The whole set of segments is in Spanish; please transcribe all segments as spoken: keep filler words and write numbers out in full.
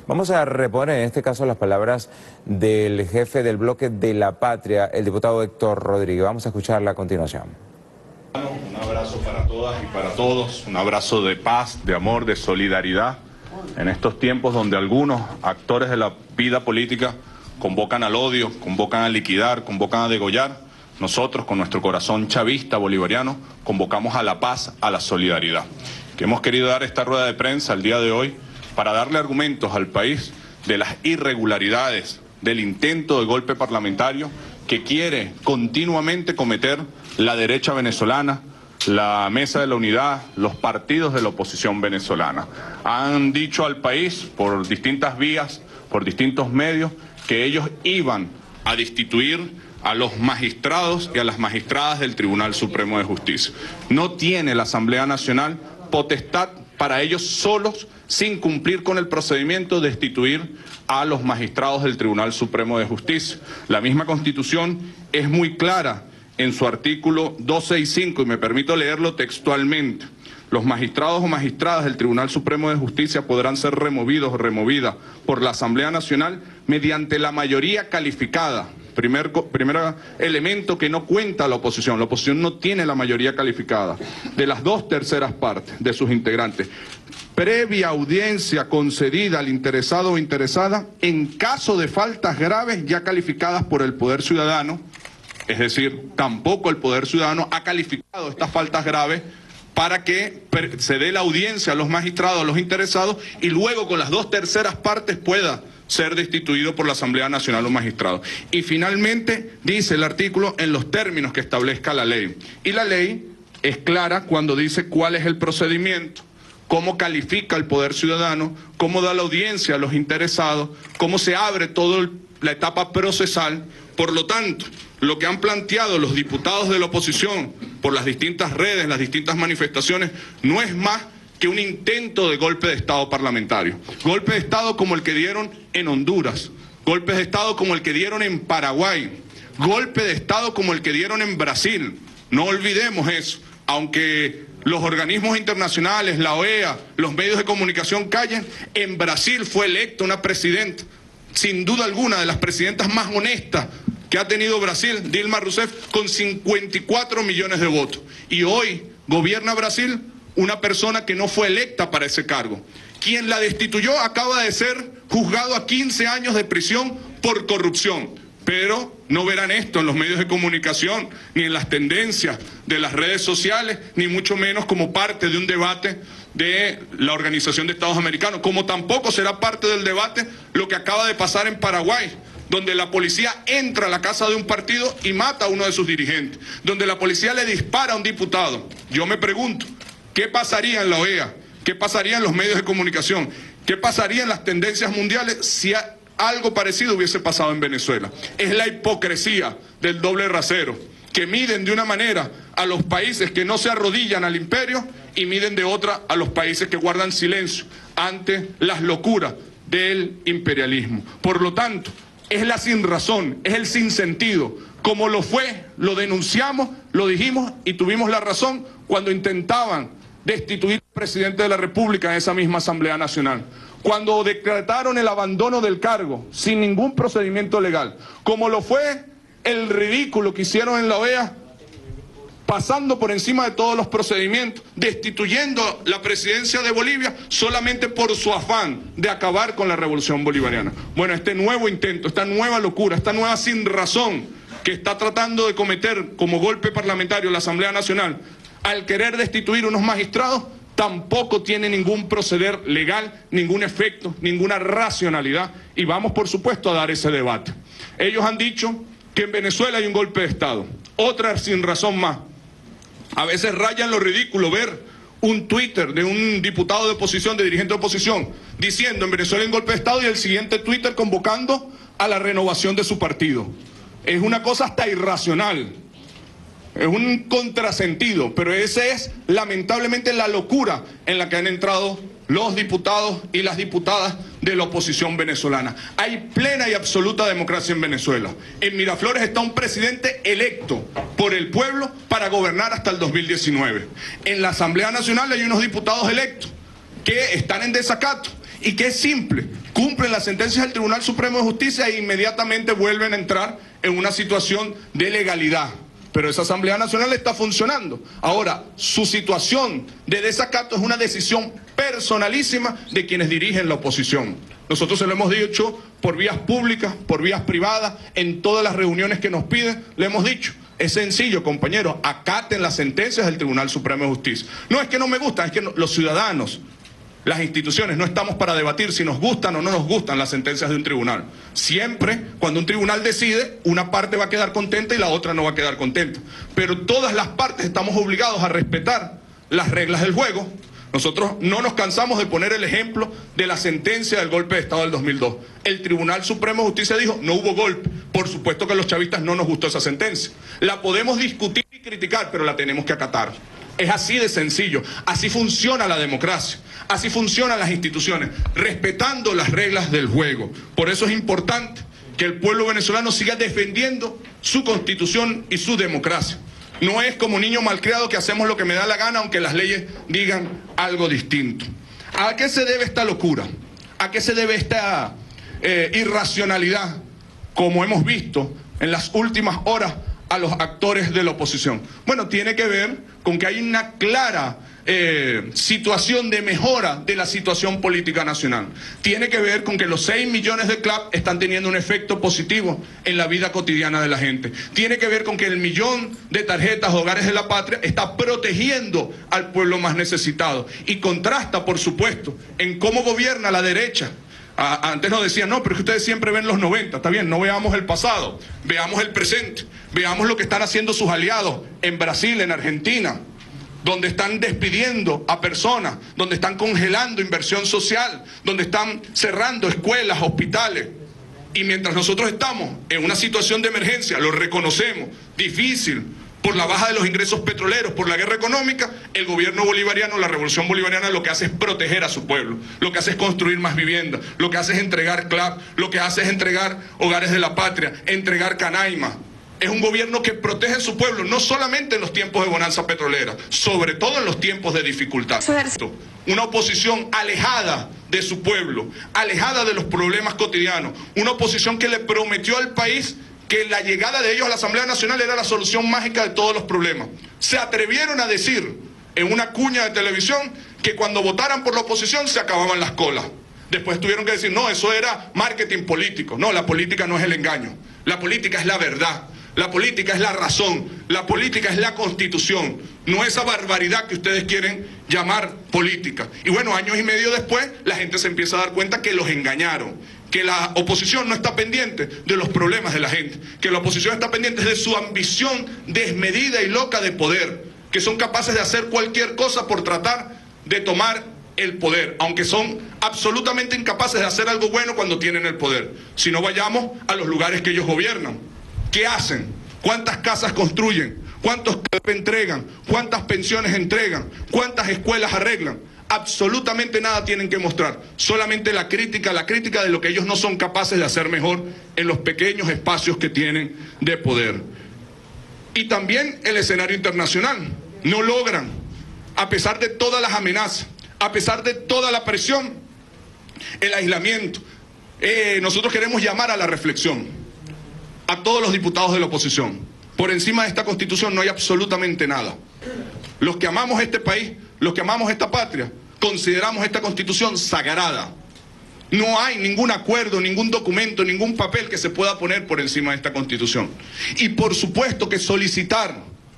Vamos a reponer en este caso las palabras del jefe del bloque de la Patria, el diputado Héctor Rodríguez. Vamos a escucharla a continuación. Un abrazo para todas y para todos, un abrazo de paz, de amor, de solidaridad, en estos tiempos donde algunos actores de la vida política convocan al odio, convocan a liquidar, convocan a degollar. Nosotros, con nuestro corazón chavista bolivariano, convocamos a la paz, a la solidaridad. Que hemos querido dar esta rueda de prensa el día de hoy para darle argumentos al país de las irregularidades, del intento de golpe parlamentario que quiere continuamente cometer la derecha venezolana, la Mesa de la Unidad, los partidos de la oposición venezolana. Han dicho al país por distintas vías, por distintos medios, que ellos iban a destituir a los magistrados y a las magistradas del Tribunal Supremo de Justicia. No tiene la Asamblea Nacional potestad para ellos solos, sin cumplir con el procedimiento, destituir a los magistrados del Tribunal Supremo de Justicia. La misma Constitución es muy clara en su artículo doscientos sesenta y cinco, y me permito leerlo textualmente. Los magistrados o magistradas del Tribunal Supremo de Justicia podrán ser removidos o removidas por la Asamblea Nacional mediante la mayoría calificada. Primer, primer elemento que no cuenta la oposición. La oposición no tiene la mayoría calificada de las dos terceras partes de sus integrantes. Previa audiencia concedida al interesado o interesada en caso de faltas graves ya calificadas por el Poder Ciudadano. Es decir, tampoco el Poder Ciudadano ha calificado estas faltas graves para que se dé la audiencia a los magistrados, a los interesados, y luego con las dos terceras partes pueda ser destituido por la Asamblea Nacional o magistrado. Y finalmente dice el artículo en los términos que establezca la ley. Y la ley es clara cuando dice cuál es el procedimiento, cómo califica el Poder Ciudadano, cómo da la audiencia a los interesados, cómo se abre toda la etapa procesal. Por lo tanto, lo que han planteado los diputados de la oposición por las distintas redes, las distintas manifestaciones, no es más que un intento de golpe de Estado parlamentario. Golpe de Estado como el que dieron en Honduras, golpes de Estado como el que dieron en Paraguay, golpe de Estado como el que dieron en Brasil. No olvidemos eso, aunque los organismos internacionales, la O E A, los medios de comunicación callen, en Brasil fue electa una presidenta, sin duda alguna, de las presidentas más honestas que ha tenido Brasil, Dilma Rousseff, con cincuenta y cuatro millones de votos. Y hoy gobierna Brasil una persona que no fue electa para ese cargo. Quien la destituyó acaba de ser juzgado a quince años de prisión por corrupción. Pero no verán esto en los medios de comunicación, ni en las tendencias de las redes sociales, ni mucho menos como parte de un debate de la Organización de Estados Americanos, como tampoco será parte del debate lo que acaba de pasar en Paraguay, donde la policía entra a la casa de un partido y mata a uno de sus dirigentes, donde la policía le dispara a un diputado. Yo me pregunto, ¿qué pasaría en la O E A? ¿Qué pasaría en los medios de comunicación? ¿Qué pasaría en las tendencias mundiales si algo parecido hubiese pasado en Venezuela? Es la hipocresía del doble rasero, que miden de una manera a los países que no se arrodillan al imperio y miden de otra a los países que guardan silencio ante las locuras del imperialismo. Por lo tanto, es la sinrazón, es el sinsentido. Como lo fue, lo denunciamos, lo dijimos y tuvimos la razón cuando intentaban destituir al presidente de la República en esa misma Asamblea Nacional. Cuando decretaron el abandono del cargo sin ningún procedimiento legal. Como lo fue el ridículo que hicieron en la O E A, pasando por encima de todos los procedimientos, destituyendo la presidencia de Bolivia solamente por su afán de acabar con la revolución bolivariana. Bueno, este nuevo intento, esta nueva locura, esta nueva sinrazón que está tratando de cometer como golpe parlamentario la Asamblea Nacional, al querer destituir unos magistrados, tampoco tiene ningún proceder legal, ningún efecto, ninguna racionalidad, y vamos por supuesto a dar ese debate. Ellos han dicho que en Venezuela hay un golpe de Estado, otra sinrazón más. A veces rayan lo ridículo ver un Twitter de un diputado de oposición, de dirigente de oposición, diciendo en Venezuela hay un golpe de Estado y el siguiente Twitter convocando a la renovación de su partido. Es una cosa hasta irracional, es un contrasentido, pero esa es lamentablemente la locura en la que han entrado los diputados y las diputadas de la oposición venezolana. Hay plena y absoluta democracia en Venezuela. En Miraflores está un presidente electo por el pueblo para gobernar hasta el dos mil diecinueve. En la Asamblea Nacional hay unos diputados electos que están en desacato y que es simple. cumplen las sentencias del Tribunal Supremo de Justicia e inmediatamente vuelven a entrar en una situación de legalidad. Pero esa Asamblea Nacional está funcionando. Ahora, su situación de desacato es una decisión personalísima de quienes dirigen la oposición. Nosotros se lo hemos dicho por vías públicas, por vías privadas, en todas las reuniones que nos piden, le hemos dicho. Es sencillo, compañeros, acaten las sentencias del Tribunal Supremo de Justicia. No es que no me gustan, es que no, los ciudadanos, las instituciones, no estamos para debatir si nos gustan o no nos gustan las sentencias de un tribunal. Siempre, cuando un tribunal decide, una parte va a quedar contenta y la otra no va a quedar contenta. Pero todas las partes estamos obligados a respetar las reglas del juego. Nosotros no nos cansamos de poner el ejemplo de la sentencia del golpe de Estado del dos mil dos. El Tribunal Supremo de Justicia dijo, no hubo golpe. Por supuesto que a los chavistas no nos gustó esa sentencia. La podemos discutir y criticar, pero la tenemos que acatar. Es así de sencillo. Así funciona la democracia. Así funcionan las instituciones, respetando las reglas del juego. Por eso es importante que el pueblo venezolano siga defendiendo su constitución y su democracia. No es como niño malcriado que hacemos lo que me da la gana aunque las leyes digan algo distinto. ¿A qué se debe esta locura? ¿A qué se debe esta eh, irracionalidad, como hemos visto en las últimas horas a los actores de la oposición? Bueno, tiene que ver con que hay una clara eh, situación de mejora de la situación política nacional. Tiene que ver con que los seis millones de C L A P están teniendo un efecto positivo en la vida cotidiana de la gente. Tiene que ver con que el millón de tarjetas Hogares de la Patria está protegiendo al pueblo más necesitado. Y contrasta, por supuesto, en cómo gobierna la derecha. Antes nos decían, no, pero es que ustedes siempre ven los noventa, está bien, no veamos el pasado, veamos el presente, veamos lo que están haciendo sus aliados en Brasil, en Argentina, donde están despidiendo a personas, donde están congelando inversión social, donde están cerrando escuelas, hospitales. Y mientras nosotros estamos en una situación de emergencia, lo reconocemos, difícil, por la baja de los ingresos petroleros, por la guerra económica, el gobierno bolivariano, la revolución bolivariana lo que hace es proteger a su pueblo, lo que hace es construir más viviendas, lo que hace es entregar C L A P, lo que hace es entregar Hogares de la Patria, entregar Canaima. Es un gobierno que protege a su pueblo, no solamente en los tiempos de bonanza petrolera, sobre todo en los tiempos de dificultad. Una oposición alejada de su pueblo, alejada de los problemas cotidianos, una oposición que le prometió al país que la llegada de ellos a la Asamblea Nacional era la solución mágica de todos los problemas. Se atrevieron a decir en una cuña de televisión que cuando votaran por la oposición se acababan las colas. Después tuvieron que decir, no, eso era marketing político. No, la política no es el engaño. La política es la verdad. La política es la razón. La política es la Constitución. No esa barbaridad que ustedes quieren llamar política. Y bueno, años y medio después, la gente se empieza a dar cuenta que los engañaron. Que la oposición no está pendiente de los problemas de la gente, que la oposición está pendiente de su ambición desmedida y loca de poder, que son capaces de hacer cualquier cosa por tratar de tomar el poder, aunque son absolutamente incapaces de hacer algo bueno cuando tienen el poder. Si no, vayamos a los lugares que ellos gobiernan. ¿Qué hacen? ¿Cuántas casas construyen? ¿Cuántos C L A P entregan? ¿Cuántas pensiones entregan? ¿Cuántas escuelas arreglan? Absolutamente nada tienen que mostrar, solamente la crítica, la crítica de lo que ellos no son capaces de hacer mejor en los pequeños espacios que tienen de poder. Y también el escenario internacional, no logran, a pesar de todas las amenazas, a pesar de toda la presión, el aislamiento. Eh, nosotros queremos llamar a la reflexión, a todos los diputados de la oposición. Por encima de esta Constitución no hay absolutamente nada. Los que amamos este país, los que amamos esta patria, consideramos esta Constitución sagrada. No hay ningún acuerdo, ningún documento, ningún papel que se pueda poner por encima de esta Constitución. Y por supuesto que solicitar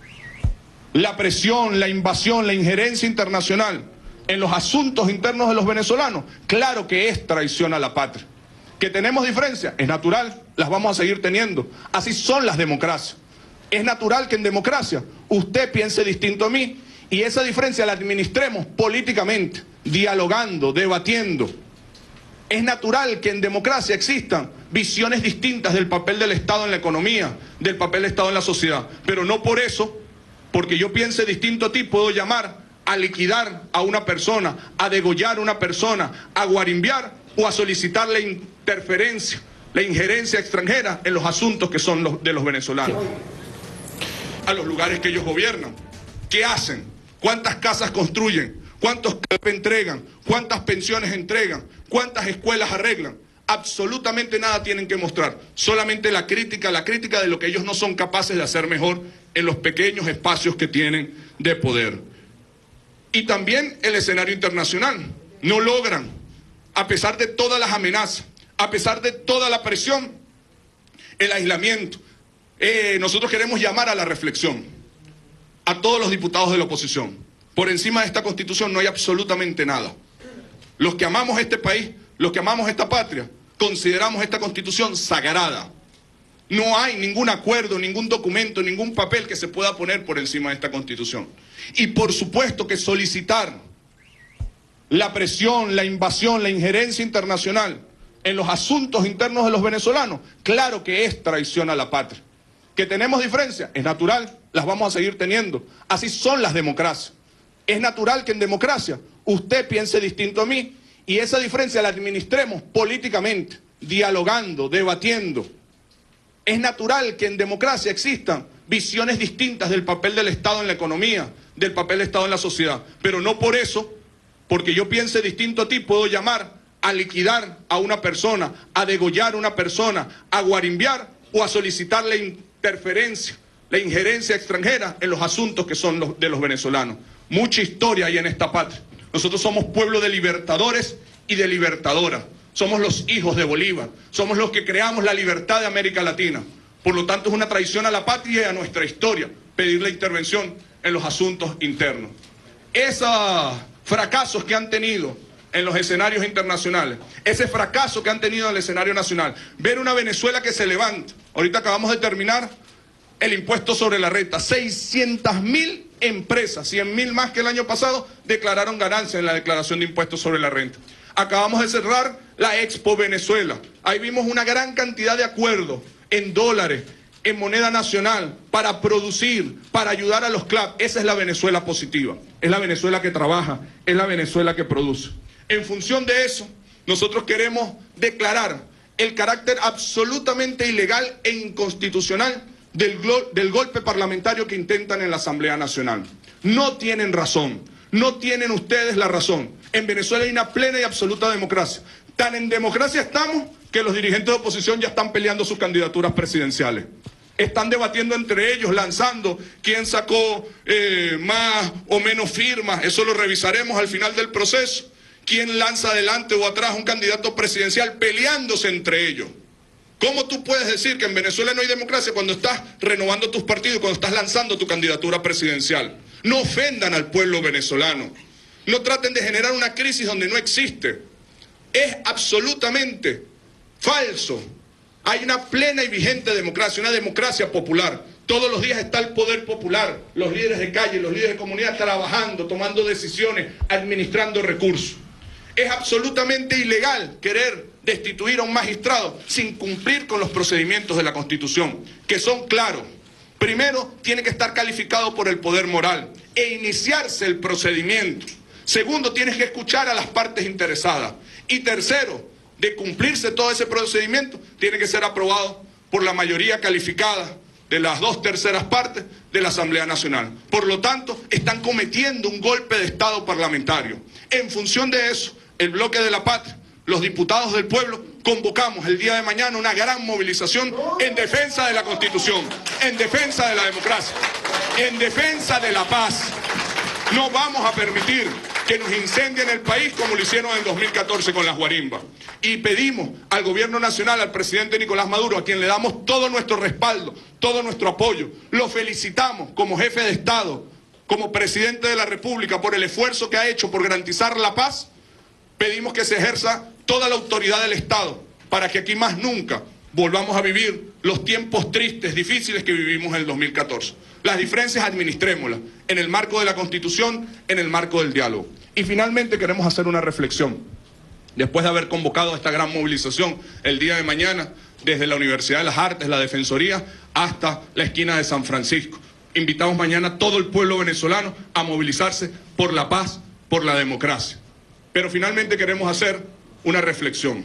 la presión, la invasión, la injerencia internacional en los asuntos internos de los venezolanos, claro que es traición a la patria. Que tenemos diferencias, es natural, las vamos a seguir teniendo. Así son las democracias. Es natural que en democracia usted piense distinto a mí y esa diferencia la administremos políticamente, dialogando, debatiendo. Es natural que en democracia existan visiones distintas del papel del Estado en la economía, del papel del Estado en la sociedad. Pero no por eso, porque yo piense distinto a ti, puedo llamar a liquidar a una persona, a degollar a una persona, a guarimbiar o a solicitar la interferencia, la injerencia extranjera en los asuntos que son los de los venezolanos. A los lugares que ellos gobiernan. ¿Qué hacen? ¿Cuántas casas construyen? ¿Cuántos C L A P entregan? ¿Cuántas pensiones entregan? ¿Cuántas escuelas arreglan? Absolutamente nada tienen que mostrar, solamente la crítica, la crítica de lo que ellos no son capaces de hacer mejor en los pequeños espacios que tienen de poder. Y también el escenario internacional. No logran, a pesar de todas las amenazas, a pesar de toda la presión, el aislamiento. Eh, nosotros queremos llamar a la reflexión a todos los diputados de la oposición. Por encima de esta Constitución no hay absolutamente nada. Los que amamos este país, los que amamos esta patria, consideramos esta Constitución sagrada. No hay ningún acuerdo, ningún documento, ningún papel que se pueda poner por encima de esta Constitución. Y por supuesto que solicitar la presión, la invasión, la injerencia internacional en los asuntos internos de los venezolanos, claro que es traición a la patria. ¿Que tenemos diferencias? Es natural, las vamos a seguir teniendo. Así son las democracias. Es natural que en democracia usted piense distinto a mí y esa diferencia la administremos políticamente, dialogando, debatiendo. Es natural que en democracia existan visiones distintas del papel del Estado en la economía, del papel del Estado en la sociedad. Pero no por eso, porque yo piense distinto a ti, puedo llamar a liquidar a una persona, a degollar a una persona, a guarimbiar o a solicitar la interferencia, la injerencia extranjera en los asuntos que son los de los venezolanos. Mucha historia hay en esta patria. Nosotros somos pueblo de libertadores y de libertadoras. Somos los hijos de Bolívar. Somos los que creamos la libertad de América Latina. Por lo tanto, es una traición a la patria y a nuestra historia pedir la intervención en los asuntos internos. Esos fracasos que han tenido en los escenarios internacionales, ese fracaso que han tenido en el escenario nacional, ver una Venezuela que se levanta. Ahorita acabamos de terminar el impuesto sobre la renta. seiscientas mil empresas, cien mil más que el año pasado, declararon ganancias en la declaración de impuestos sobre la renta. Acabamos de cerrar la Expo Venezuela. Ahí vimos una gran cantidad de acuerdos en dólares, en moneda nacional, para producir, para ayudar a los C L A P. Esa es la Venezuela positiva. Es la Venezuela que trabaja, es la Venezuela que produce. En función de eso, nosotros queremos declarar el carácter absolutamente ilegal e inconstitucional del, del golpe parlamentario que intentan en la Asamblea Nacional. No tienen razón, no tienen ustedes la razón. En Venezuela hay una plena y absoluta democracia. Tan en democracia estamos que los dirigentes de oposición ya están peleando sus candidaturas presidenciales. Están debatiendo entre ellos, lanzando quién sacó eh, más o menos firmas. Eso lo revisaremos al final del proceso. Quién lanza adelante o atrás un candidato presidencial peleándose entre ellos. ¿Cómo tú puedes decir que en Venezuela no hay democracia cuando estás renovando tus partidos, cuando estás lanzando tu candidatura presidencial? No ofendan al pueblo venezolano. No traten de generar una crisis donde no existe. Es absolutamente falso. Hay una plena y vigente democracia, una democracia popular. Todos los días está el poder popular, los líderes de calle, los líderes de comunidad trabajando, tomando decisiones, administrando recursos. Es absolutamente ilegal querer destituir a un magistrado sin cumplir con los procedimientos de la Constitución, que son claros. Primero, tiene que estar calificado por el poder moral e iniciarse el procedimiento. Segundo, tienes que escuchar a las partes interesadas. Y tercero, de cumplirse todo ese procedimiento, tiene que ser aprobado por la mayoría calificada de las dos terceras partes de la Asamblea Nacional. Por lo tanto, están cometiendo un golpe de Estado parlamentario. En función de eso, el Bloque de la Patria, los diputados del pueblo, convocamos el día de mañana una gran movilización en defensa de la Constitución, en defensa de la democracia, en defensa de la paz. No vamos a permitir que nos incendien el país como lo hicieron en el dos mil catorce con las guarimbas. Y pedimos al gobierno nacional, al presidente Nicolás Maduro, a quien le damos todo nuestro respaldo, todo nuestro apoyo. Lo felicitamos como jefe de Estado, como presidente de la República, por el esfuerzo que ha hecho por garantizar la paz. Pedimos que se ejerza toda la autoridad del Estado para que aquí más nunca volvamos a vivir los tiempos tristes, difíciles que vivimos en el dos mil catorce. Las diferencias administrémoslas en el marco de la Constitución, en el marco del diálogo. Y finalmente queremos hacer una reflexión. Después de haber convocado esta gran movilización el día de mañana, desde la Universidad de las Artes, la Defensoría, hasta la esquina de San Francisco. Invitamos mañana a todo el pueblo venezolano a movilizarse por la paz, por la democracia. Pero finalmente queremos hacer una reflexión.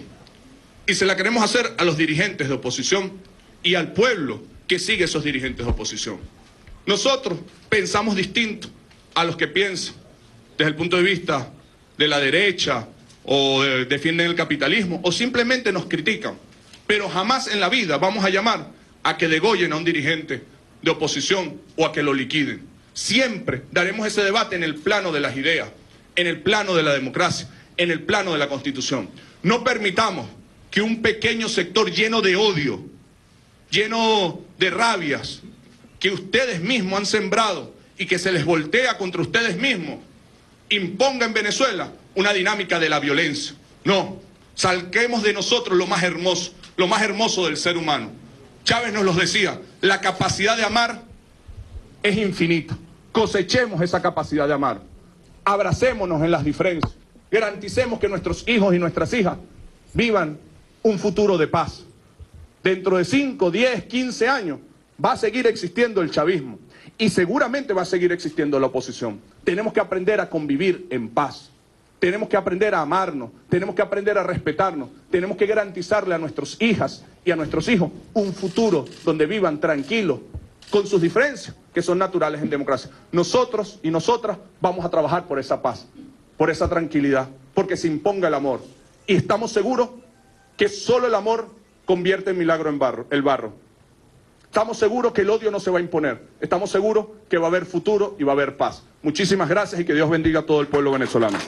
Y se la queremos hacer a los dirigentes de oposición y al pueblo que sigue esos dirigentes de oposición. Nosotros pensamos distinto a los que piensan desde el punto de vista de la derecha o eh, defienden el capitalismo, o simplemente nos critican. Pero jamás en la vida vamos a llamar a que degollen a un dirigente de oposición o a que lo liquiden. Siempre daremos ese debate en el plano de las ideas, en el plano de la democracia, en el plano de la Constitución. No permitamos que un pequeño sector lleno de odio, lleno de rabias, que ustedes mismos han sembrado y que se les voltea contra ustedes mismos, imponga en Venezuela una dinámica de la violencia. No, saquemos de nosotros lo más hermoso, lo más hermoso del ser humano. Chávez nos lo decía, la capacidad de amar es infinita. Cosechemos esa capacidad de amar. Abracémonos en las diferencias. Garanticemos que nuestros hijos y nuestras hijas vivan un futuro de paz. Dentro de cinco, diez, quince años va a seguir existiendo el chavismo y seguramente va a seguir existiendo la oposición. Tenemos que aprender a convivir en paz. Tenemos que aprender a amarnos, tenemos que aprender a respetarnos, tenemos que garantizarle a nuestras hijas y a nuestros hijos un futuro donde vivan tranquilos, con sus diferencias, que son naturales en democracia. Nosotros y nosotras vamos a trabajar por esa paz, por esa tranquilidad, porque se imponga el amor. Y estamos seguros que solo el amor convierte en milagro en barro, el barro. Estamos seguros que el odio no se va a imponer. Estamos seguros que va a haber futuro y va a haber paz. Muchísimas gracias y que Dios bendiga a todo el pueblo venezolano.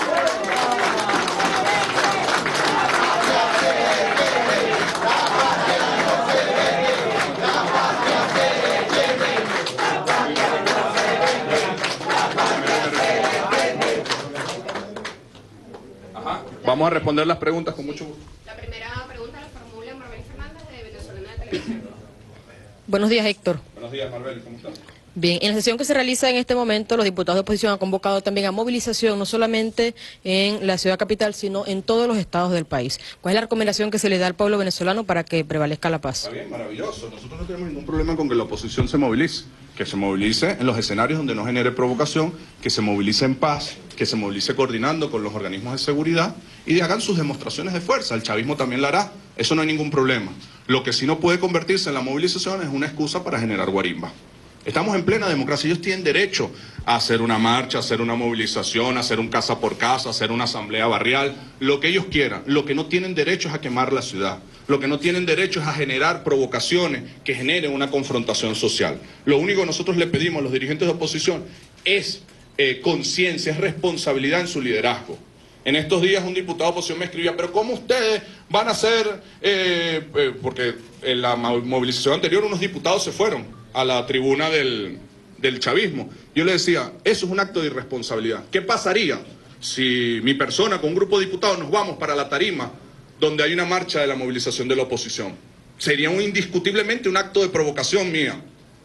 Vamos a responder las preguntas con mucho gusto. La primera pregunta la formula Marbel Fernández de Venezolana de Televisión. Buenos días, Héctor. Buenos días, Marbel, ¿cómo estás? Bien, en la sesión que se realiza en este momento, los diputados de oposición han convocado también a movilización, no solamente en la ciudad capital, sino en todos los estados del país. ¿Cuál es la recomendación que se le da al pueblo venezolano para que prevalezca la paz? Está bien, maravilloso. Nosotros no tenemos ningún problema con que la oposición se movilice. Que se movilice en los escenarios donde no genere provocación, que se movilice en paz, que se movilice coordinando con los organismos de seguridad y hagan sus demostraciones de fuerza. El chavismo también la hará. Eso no hay ningún problema. Lo que sí no puede convertirse en la movilización es una excusa para generar guarimba. Estamos en plena democracia. Ellos tienen derecho a hacer una marcha, a hacer una movilización, a hacer un casa por casa, a hacer una asamblea barrial, lo que ellos quieran. Lo que no tienen derecho es a quemar la ciudad. Lo que no tienen derecho es a generar provocaciones que generen una confrontación social. Lo único que nosotros le pedimos a los dirigentes de oposición es eh, conciencia, es responsabilidad en su liderazgo. En estos días un diputado de oposición me escribía, pero ¿cómo ustedes van a hacer? Eh, eh, porque en la movilización anterior unos diputados se fueron a la tribuna del, del chavismo. Yo le decía, eso es un acto de irresponsabilidad. ¿Qué pasaría si mi persona con un grupo de diputados nos vamos para la tarima donde hay una marcha de la movilización de la oposición? Sería un, indiscutiblemente un acto de provocación mía.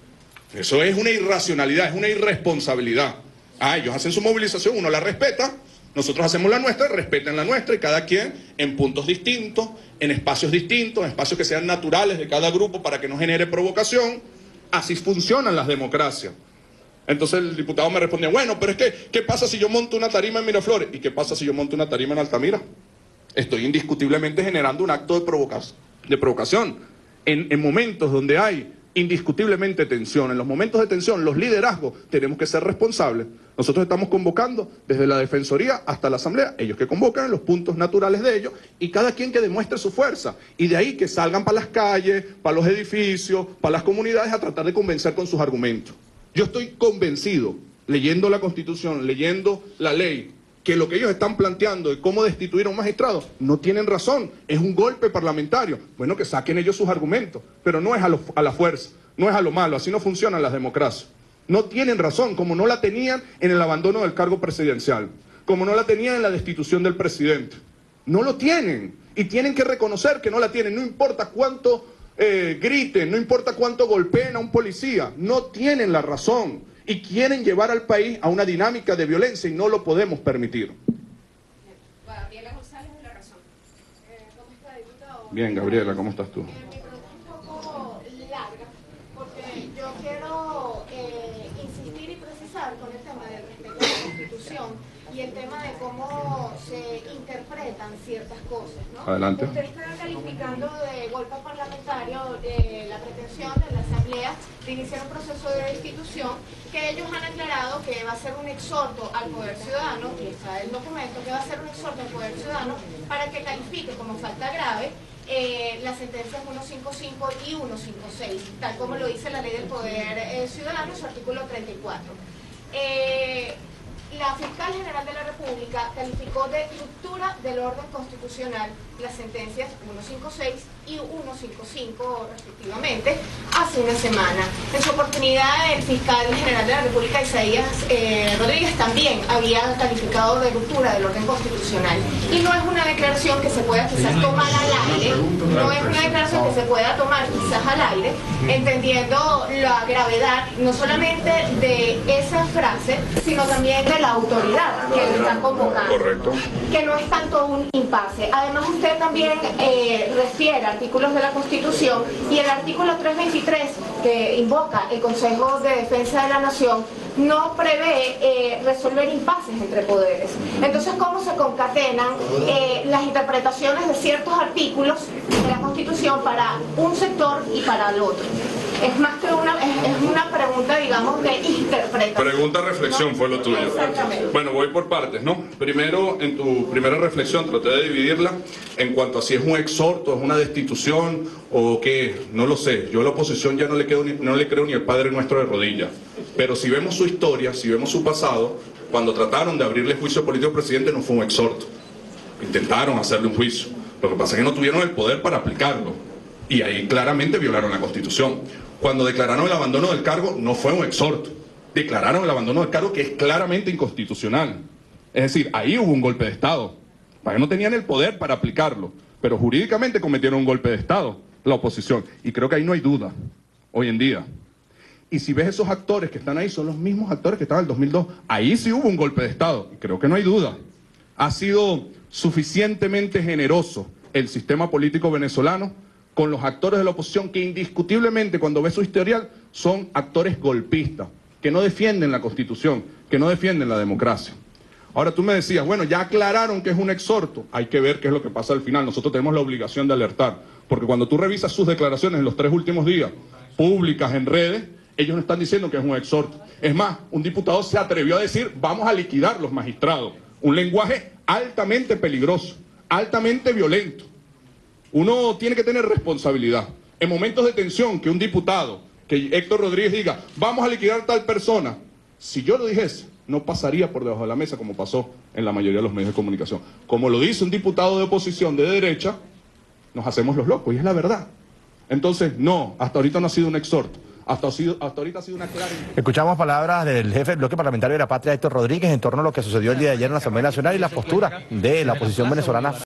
Eso es una irracionalidad, es una irresponsabilidad. Ah, ellos hacen su movilización, uno la respeta, nosotros hacemos la nuestra, respeten la nuestra y cada quien en puntos distintos, en espacios distintos, en espacios que sean naturales de cada grupo para que no genere provocación. Así funcionan las democracias. Entonces el diputado me respondía, bueno, pero es que, ¿qué pasa si yo monto una tarima en Miraflores? ¿Y qué pasa si yo monto una tarima en Altamira? Estoy indiscutiblemente generando un acto de provocación. De provocación. En, en momentos donde hay indiscutiblemente tensión, en los momentos de tensión, los liderazgos tenemos que ser responsables. Nosotros estamos convocando desde la Defensoría hasta la Asamblea, ellos que convocan en los puntos naturales de ellos, y cada quien que demuestre su fuerza. Y de ahí que salgan para las calles, para los edificios, para las comunidades a tratar de convencer con sus argumentos. Yo estoy convencido, leyendo la Constitución, leyendo la ley, que lo que ellos están planteando de cómo destituir a un magistrado, no tienen razón, es un golpe parlamentario. Bueno, que saquen ellos sus argumentos, pero no es a, lo, a la fuerza, no es a lo malo, así no funcionan las democracias. No tienen razón, como no la tenían en el abandono del cargo presidencial, como no la tenían en la destitución del presidente. No lo tienen, y tienen que reconocer que no la tienen, no importa cuánto eh, griten, no importa cuánto golpeen a un policía, no tienen la razón. Y quieren llevar al país a una dinámica de violencia y no lo podemos permitir. Gabriela González de La Razón. Eh, ¿Cómo está, diputado? Bien, Gabriela, ¿cómo estás tú? Eh, mi pregunta es un poco larga, porque yo quiero eh, insistir y precisar con el tema del respeto a la Constitución, y el tema de cómo se interpretan ciertas cosas, ¿no? Adelante. Usted está calificando de golpe parlamentario eh, la pretensión de la Asamblea de iniciar un proceso de destitución que ellos han aclarado que va a ser un exhorto al Poder Ciudadano, y está el documento, que va a ser un exhorto al Poder Ciudadano para que califique como falta grave eh, las sentencias ciento cincuenta y cinco y ciento cincuenta y seis, tal como lo dice la Ley del Poder eh, Ciudadano, su artículo treinta y cuatro. Eh, La Fiscal General de la República calificó de ruptura del orden constitucional las sentencias ciento cincuenta y seis y ciento cincuenta y cinco respectivamente hace una semana. En su oportunidad, el Fiscal General de la República, Isaías eh, Rodríguez, también había calificado de ruptura del orden constitucional. Y no es una declaración que se pueda quizás tomar al aire, no es una declaración que se pueda tomar quizás al aire, entendiendo la gravedad no solamente de esa frase, sino también de la autoridad que lo está convocando. Correcto. Que no es tanto un impasse. Además, usted también eh, refiere a artículos de la Constitución, y el artículo trescientos veintitrés que invoca el Consejo de Defensa de la Nación no prevé eh, resolver impases entre poderes. Entonces, ¿cómo se concatenan eh, las interpretaciones de ciertos artículos de la Constitución para un sector y para el otro? Es más que una, es, es una pregunta, digamos, de interpretación. Pregunta, reflexión, ¿no? Fue lo tuyo. Exactamente. Bueno, voy por partes, ¿no? Primero, en tu primera reflexión, traté de dividirla en cuanto a si es un exhorto, es una destitución o qué, no lo sé. Yo a la oposición ya no le, quedo ni, no le creo ni al Padre Nuestro de rodillas. Pero si vemos su historia, si vemos su pasado, cuando trataron de abrirle juicio político al presidente no fue un exhorto. Intentaron hacerle un juicio. Lo que pasa es que no tuvieron el poder para aplicarlo. Y ahí claramente violaron la Constitución. Cuando declararon el abandono del cargo, no fue un exhorto. Declararon el abandono del cargo, que es claramente inconstitucional. Es decir, ahí hubo un golpe de Estado. Para que no tenían el poder para aplicarlo. Pero jurídicamente cometieron un golpe de Estado, la oposición. Y creo que ahí no hay duda, hoy en día. Y si ves esos actores que están ahí, son los mismos actores que estaban en el dos mil dos. Ahí sí hubo un golpe de Estado. Y creo que no hay duda. Ha sido suficientemente generoso el sistema político venezolano con los actores de la oposición que indiscutiblemente, cuando ves su historial, son actores golpistas, que no defienden la Constitución, que no defienden la democracia. Ahora tú me decías, bueno, ya aclararon que es un exhorto, hay que ver qué es lo que pasa al final. Nosotros tenemos la obligación de alertar, porque cuando tú revisas sus declaraciones en los tres últimos días, públicas en redes, ellos no están diciendo que es un exhorto. Es más, un diputado se atrevió a decir, vamos a liquidar los magistrados. Un lenguaje altamente peligroso, altamente violento. Uno tiene que tener responsabilidad. En momentos de tensión, que un diputado, que Héctor Rodríguez diga, vamos a liquidar a tal persona, si yo lo dijese, no pasaría por debajo de la mesa como pasó en la mayoría de los medios de comunicación. Como lo dice un diputado de oposición de derecha, nos hacemos los locos, y es la verdad. Entonces, no, hasta ahorita no ha sido un exhorto. Hasta, hasta ahorita ha sido una clara... Escuchamos palabras del jefe del bloque parlamentario de la Patria, Héctor Rodríguez, en torno a lo que sucedió el día de ayer en la Asamblea Nacional y la postura de la oposición venezolana